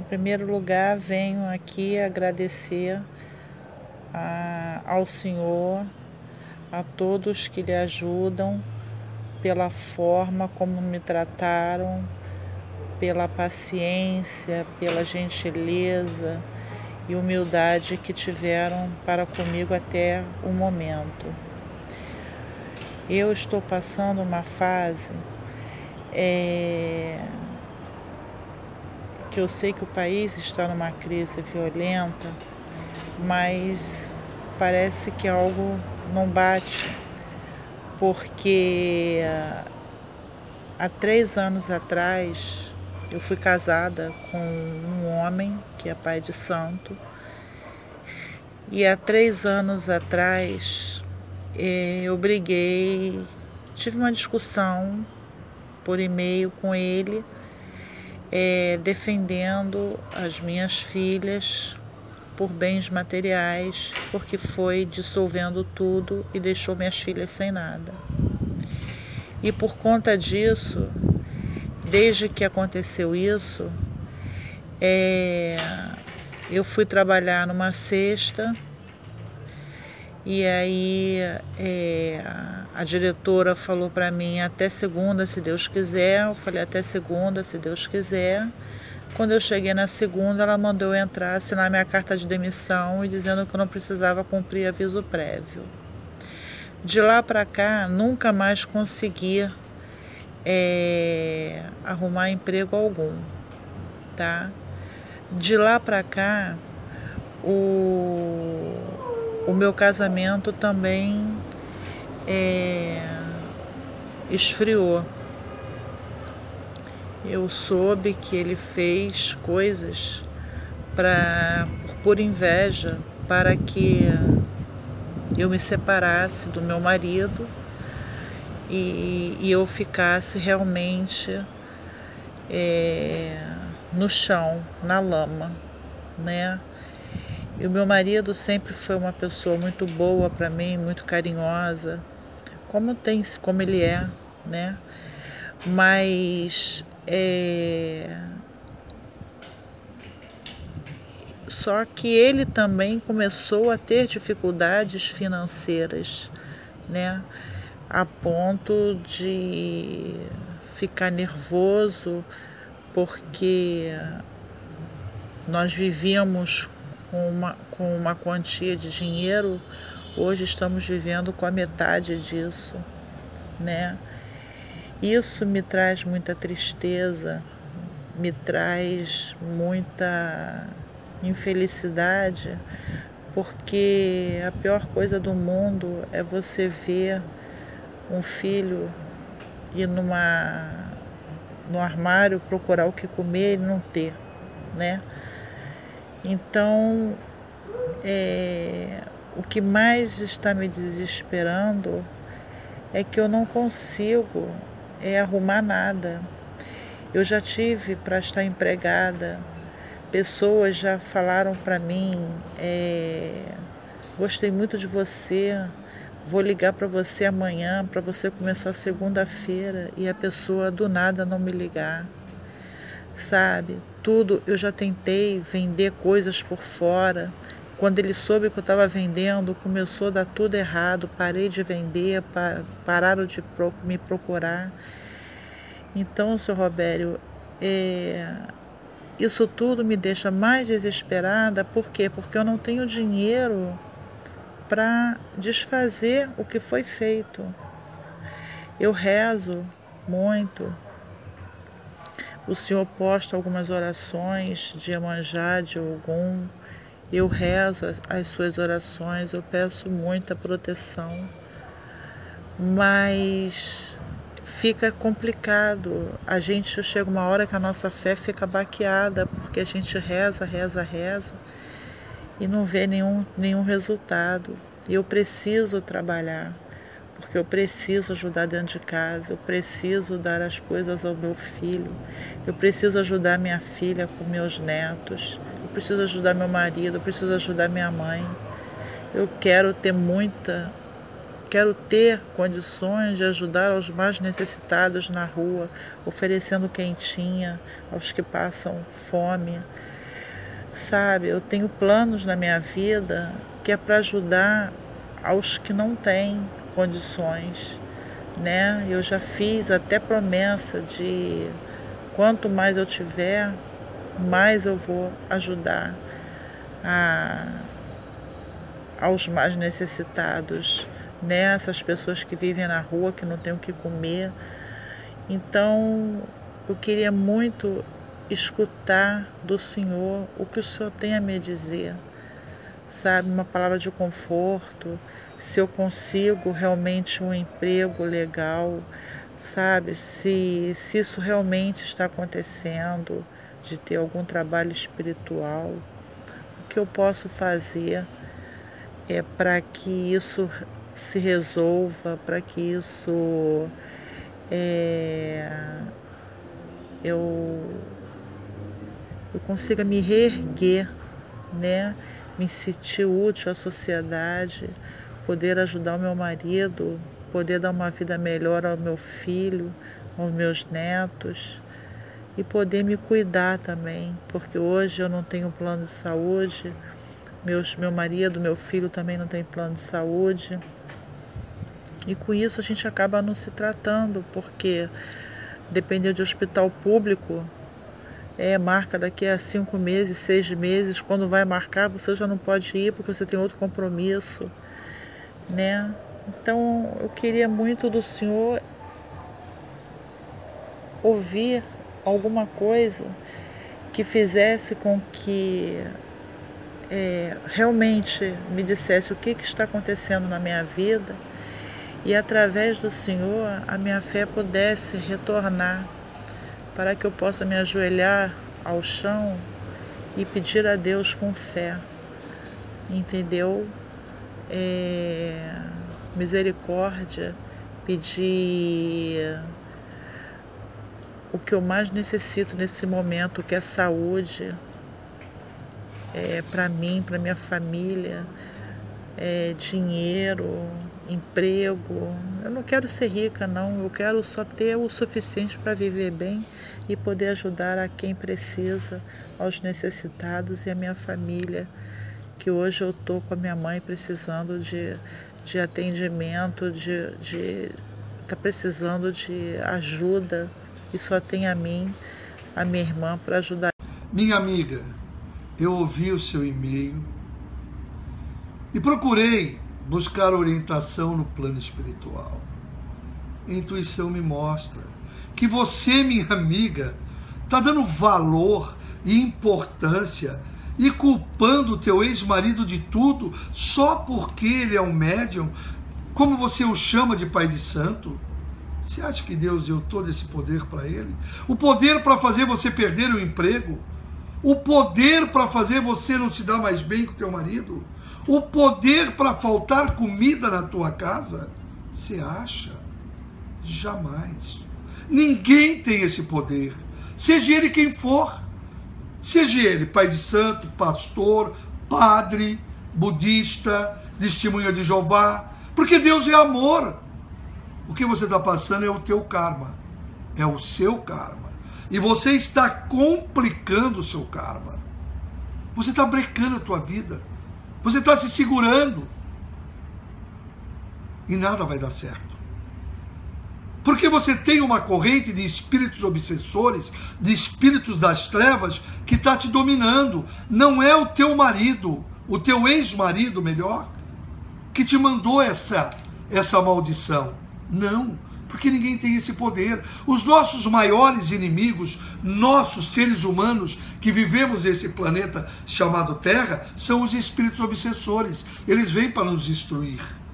primeiro lugar, venho aqui agradecer ao Senhor, a todos que lhe ajudam, pela forma como me trataram, pela paciência, pela gentileza e humildade que tiveram para comigo até o momento. Eu estou passando uma fase que eu sei que o país está numa crise violenta, mas parece que algo não bate, porque há 3 anos atrás eu fui casada com um homem que é pai de santo, e há 3 anos atrás eu briguei, tive uma discussão por e-mail com ele, defendendo as minhas filhas por bens materiais, porque foi dissolvendo tudo e deixou minhas filhas sem nada. E por conta disso, desde que aconteceu isso, eu fui trabalhar numa sexta, e aí a diretora falou para mim até segunda, se Deus quiser. Eu falei até segunda, se Deus quiser. Quando eu cheguei na segunda, ela mandou eu entrar, assinar minha carta de demissão e dizendo que eu não precisava cumprir aviso prévio. De lá para cá, nunca mais consegui arrumar emprego algum, tá? De lá para cá, o meu casamento também esfriou. Eu soube que ele fez coisas por inveja, para que eu me separasse do meu marido e eu ficasse realmente no chão, na lama, né? E o meu marido sempre foi uma pessoa muito boa para mim, muito carinhosa, como ele é, né? Mas só que ele também começou a ter dificuldades financeiras, né? A ponto de ficar nervoso, porque nós vivíamos com uma quantia de dinheiro, hoje estamos vivendo com a metade disso, né? Isso me traz muita tristeza, me traz muita infelicidade, porque a pior coisa do mundo é você ver um filho ir no armário procurar o que comer e não ter, né? Então, o que mais está me desesperando é que eu não consigo arrumar nada. Eu já tive para estar empregada, pessoas já falaram para mim, gostei muito de você, vou ligar para você amanhã, para você começar segunda-feira, e a pessoa do nada não me ligar, sabe? Tudo, eu já tentei vender coisas por fora. Quando ele soube que eu estava vendendo, começou a dar tudo errado, parei de vender, pararam de me procurar. Então, seu Robério, isso tudo me deixa mais desesperada. Por quê? Porque eu não tenho dinheiro para desfazer o que foi feito. Eu rezo muito. O Senhor posta algumas orações de Iemanjá, de Ogum. Eu rezo as suas orações, eu peço muita proteção, mas fica complicado. A gente chega uma hora que a nossa fé fica baqueada, porque a gente reza e não vê nenhum resultado. E eu preciso trabalhar, porque eu preciso ajudar dentro de casa, eu preciso dar as coisas ao meu filho, eu preciso ajudar minha filha com meus netos, eu preciso ajudar meu marido, eu preciso ajudar minha mãe. Eu quero ter condições de ajudar aos mais necessitados na rua, oferecendo quentinha aos que passam fome. sabe? Eu tenho planos na minha vida que é para ajudar aos que não têm condições, né? Eu já fiz até promessa de quanto mais eu tiver, mais eu vou ajudar aos mais necessitados, né? Essas pessoas que vivem na rua, que não têm o que comer. Então, eu queria muito escutar do Senhor o que o Senhor tem a me dizer, sabe? Uma palavra de conforto, se eu consigo realmente um emprego legal, sabe? Se isso realmente está acontecendo, de ter algum trabalho espiritual, o que eu posso fazer para que isso se resolva, para que isso eu consiga me reerguer, né? Me sentir útil à sociedade, poder ajudar o meu marido, poder dar uma vida melhor ao meu filho, aos meus netos e poder me cuidar também, porque hoje eu não tenho plano de saúde, meu marido, meu filho também não tem plano de saúde. E com isso a gente acaba não se tratando, porque depender de hospital público, marca daqui a 5 meses, 6 meses, quando vai marcar você já não pode ir porque você tem outro compromisso, né? Então eu queria muito do Senhor ouvir alguma coisa que fizesse com que realmente me dissesse o que está acontecendo na minha vida e através do Senhor a minha fé pudesse retornar, para que eu possa me ajoelhar ao chão e pedir a Deus com fé, entendeu? Misericórdia, pedir o que eu mais necessito nesse momento, que é saúde, para mim, para minha família, dinheiro, emprego. Eu não quero ser rica, não. Eu quero só ter o suficiente para viver bem e poder ajudar a quem precisa, aos necessitados e a minha família, que hoje eu estou com a minha mãe precisando de atendimento, tá precisando de ajuda e só tem a mim, a minha irmã, para ajudar. Minha amiga, eu ouvi o seu e-mail e procurei buscar orientação no plano espiritual. A intuição me mostra que você, minha amiga, está dando valor e importância e culpando o teu ex-marido de tudo só porque ele é um médium, como você o chama de pai de santo. Você acha que Deus deu todo esse poder para ele? O poder para fazer você perder o emprego? O poder para fazer você não se dar mais bem com o teu marido? O poder para faltar comida na tua casa? Você acha? Jamais. Ninguém tem esse poder. Seja ele quem for. Seja ele pai de santo, pastor, padre, budista, testemunha de Jeová. Porque Deus é amor. O que você está passando é o teu karma. É o seu karma. E você está complicando o seu karma. Você está brecando a tua vida. Você está se segurando. E nada vai dar certo. Porque você tem uma corrente de espíritos obsessores, de espíritos das trevas, que está te dominando. Não é o teu marido, o teu ex-marido, melhor, que te mandou essa maldição. Não, porque ninguém tem esse poder. Os nossos maiores inimigos, nossos seres humanos que vivemos nesse planeta chamado Terra, são os espíritos obsessores. Eles vêm para nos destruir.